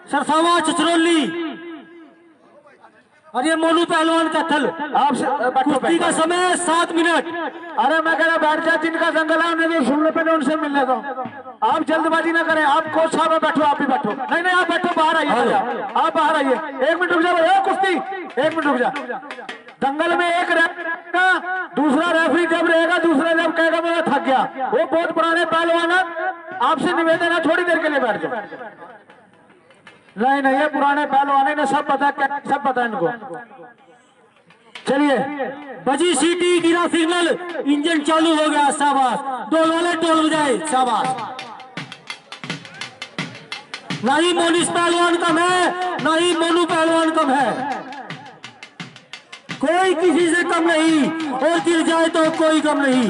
सरसावा चचरौली और ये मोनू पहलवान का थल। आप कुश्ती का समय 7 मिनट। अरे मैं कह रहा बैठ जा, जिनका जंगल है उन्हें भी सुनने पे उनसे मिलने दो। आप जल्दबाजी ना करें। आप कोच साहब में बैठो, आप भी बैठो। नहीं नहीं आप बैठो, बाहर आइए, आप बाहर आइए। 1 मिनट रुक जाओ कुश्ती, 1 मिनट रुक जा। दंगल में एक रहेगा, दूसरा रेफरी जब रहेगा, दूसरा जब कहेगा मैं थक गया। वो बहुत पुराने पहलवान है, आपसे निवेदन है थोड़ी देर के लिए बैठ जाओ। नहीं नहीं ये पुराने पहलवान ने सब पता, सब पता इनको। चलिए बजी सीटी, गिरा सिग्नल, इंजन चालू हो गया। शाबाश, डोल वाले टोल बजाए। शाबाश। ना ही मोनिस पहलवान कम है, ना ही मोनू पहलवान कम है। कोई किसी से कम नहीं, और गिर जाए तो कोई कम नहीं।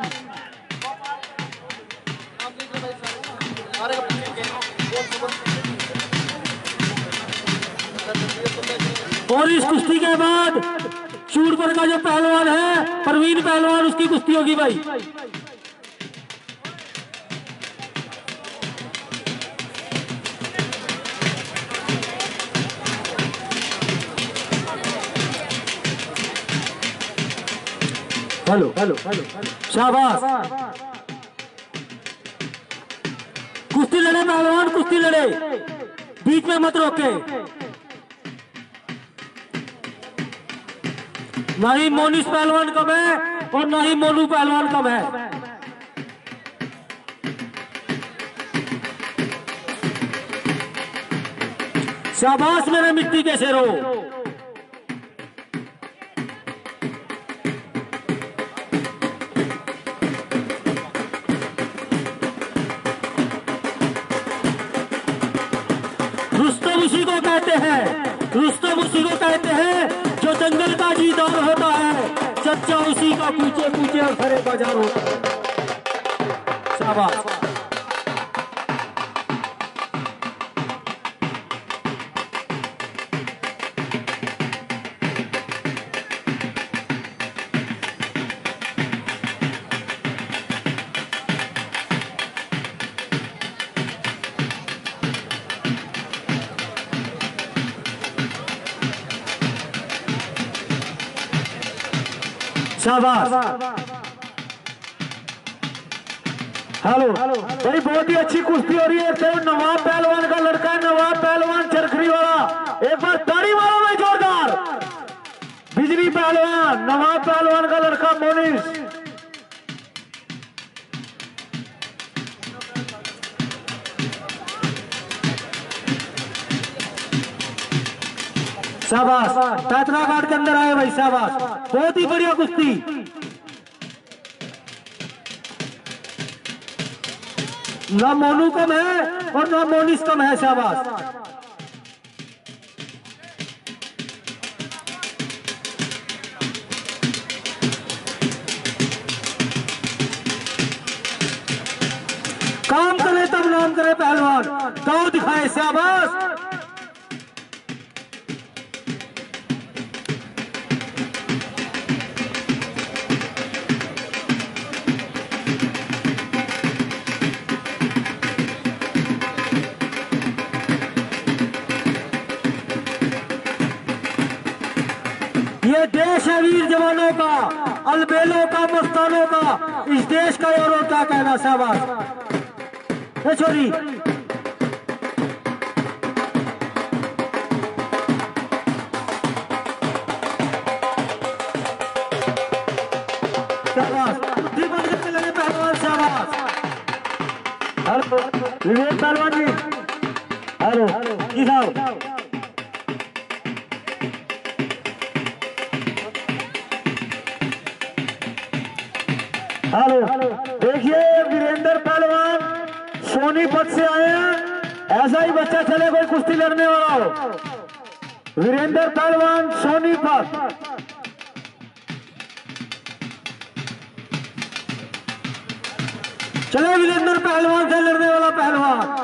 और इस कुश्ती के बाद चूड़पुर का जो पहलवान है परवीन पहलवान, उसकी कुश्ती होगी भाई। हेलो हेलो शाबाश। कुश्ती लड़े पहलवान, कुश्ती लड़े, बीच में मत रोके। ना ही मोनिस पहलवान कम है और ना ही मोनू पहलवान कम है। शाबाश मेरे मिट्टी के शेरों। रुस्तम उसी को कहते हैं, रुस्तम उसी को कहते हैं जो जंगल का जीदार होता है। सच्चा उसी का पूछे पूछे और खरे बाजार होता है। शाबाश। शाबाश। हेलो भाई, बहुत ही अच्छी कुश्ती हो रही है। तो नवाब पहलवान का लड़का है, नवाब पहलवान चरखरी वाला। एक बार ताड़ी मारो भाई जोरदार। बिजली पहलवान, नवाब पहलवान का लड़का मोनिस। शाबाश, पैतरा घाट के अंदर आए भाई। शाबाश, बहुत ही बढ़िया कुश्ती। ना मोनू कम है और ना मोनिस कम है। शाबाश। काम करे तब नाम करे पहलवान, दाव दिखाए। शाबाश। ये देश है वीर जवानों का, अलबेलों का, मस्तानों का। इस देश का और क्या कहना। शाबाश। छोरी पहलवान। शाबाश। हेलो विवेक पहलवान जी। हेलो जी साहब। हेलो देखिए, वीरेंद्र पहलवान सोनीपत से आए हैं। ऐसा ही बच्चा चले कोई कुश्ती लड़ने वाला हो। वीरेंद्र पहलवान सोनीपत। चले वीरेंद्र पहलवान से लड़ने वाला पहलवान।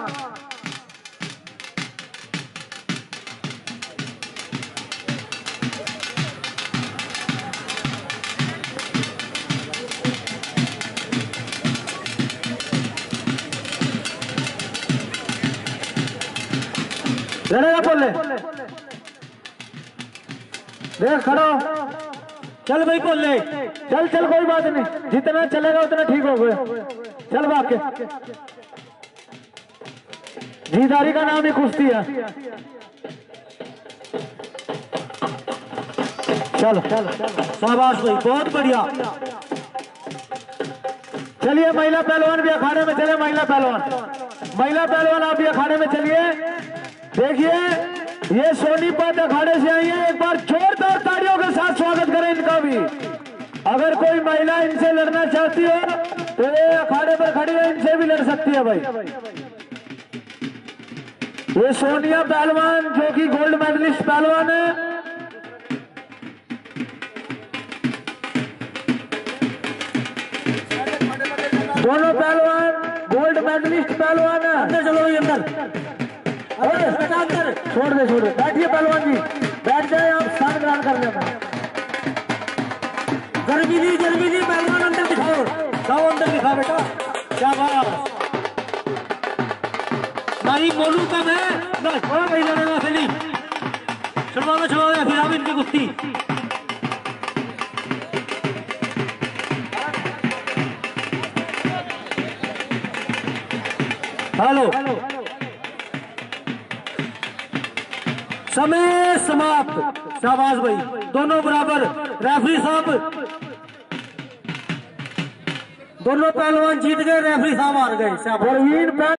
लड़ेगा बोले देख खड़ो चल भाई बोले चल चल कोई बात नहीं जितना चलेगा उतना ठीक हो गया चल भाग के जीदारी का नाम ही कुश्ती है चल चल शाबाश भाई बहुत बढ़िया चलिए महिला पहलवान भी अखाड़े में चले महिला पहलवान आप भी अखाड़े में चलिए देखिए ये सोनीपत अखाड़े से आई है एक बार जोरदार तालियों के साथ स्वागत करें इनका भी अगर कोई महिला इनसे लड़ना चाहती हो तो ये अखाड़े पर खड़ी है इनसे भी लड़ सकती है भाई ये सोनिया पहलवान जो कि गोल्ड मेडलिस्ट पहलवान है दोनों पहलवान गोल्ड मेडलिस्ट पहलवान है अंदर चलो अंदर छोड़ दे बैठिए पहलवान जी बैठ जाए आप स्थान ग्रहण कर लेना गर्मी दी पहलवान अंदर दिखाओ जाओ अंदर दिखा बेटा क्या बात नहीं बोलू का मैं छोड़ा नहीं लड़ेगा सलीम छुड़वा फिर आप इनकी कुश्ती हेलो समय समाप्त शाबाश भाई दोनों बराबर रेफरी साहब दोनों पहलवान जीत गए रेफरी साहब हार गए।